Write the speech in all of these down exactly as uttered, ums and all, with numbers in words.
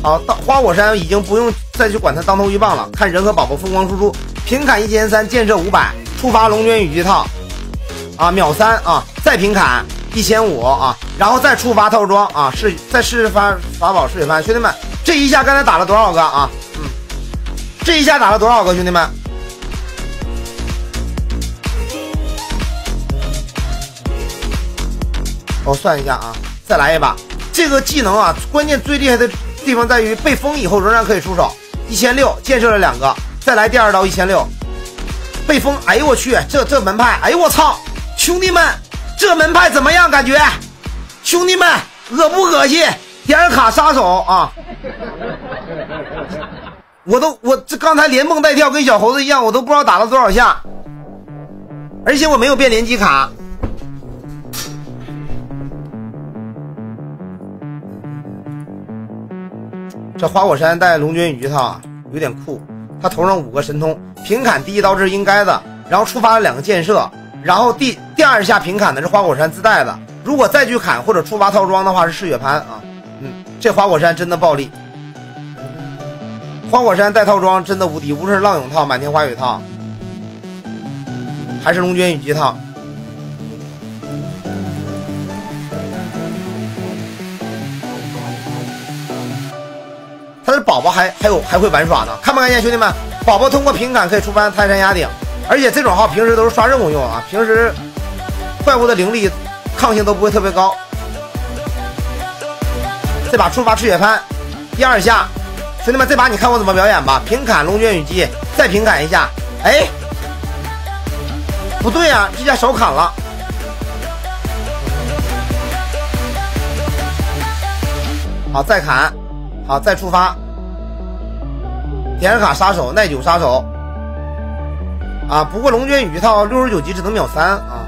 好，到花果山已经不用再去管他当头一棒了，看人和宝宝疯狂输出，平砍一千三，建设五百，触发龙卷雨击套，啊，秒三啊，再平砍一千五啊，然后再触发套装啊，是再试试发法宝试血番，兄弟们，这一下刚才打了多少个啊？嗯，这一下打了多少个，兄弟们？我算一下啊，再来一把。这个技能啊，关键最厉害的地方在于被封以后仍然可以出手，一千六建设了两个，再来第二刀一千六，被封，哎呦我去，这这门派，哎呦我操，兄弟们，这门派怎么样？感觉，兄弟们恶不恶心？点尔卡杀手啊！我都我这刚才连蹦带跳跟小猴子一样，我都不知道打了多少下，而且我没有变连击卡。这花果山带龙卷雨击套啊，有点酷。他头上五个神通，平砍第一刀这是应该的，然后触发了两个建设，然后第第二下平砍的是花果山自带的。如果再去砍或者触发套装的话是嗜血潘啊。嗯，这花果山真的暴力。花果山带套装真的无敌，无论是浪涌套、满天花雨套，还是龙卷雨击套。他的宝宝还还有还会玩耍呢，看没看见兄弟们？宝宝通过平砍可以触发泰山压顶，而且这种号平时都是刷任务用啊，平时怪物的灵力抗性都不会特别高。这把触发赤血潘，第二下，兄弟们，这把你看我怎么表演吧？平砍龙卷雨击，再平砍一下，哎，不对啊，这下少砍了。好，再砍。好，再触发点尔卡杀手、耐久杀手啊！不过龙卷雨套六十九级只能秒三啊，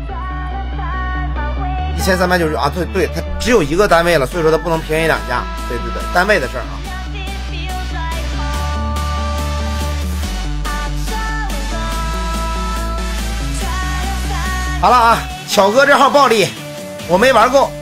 一千三百九十九啊！对对，它只有一个单位了，所以说它不能便宜两下。对对对，单位的事儿啊。好了啊，巧哥这号暴力，我没玩够。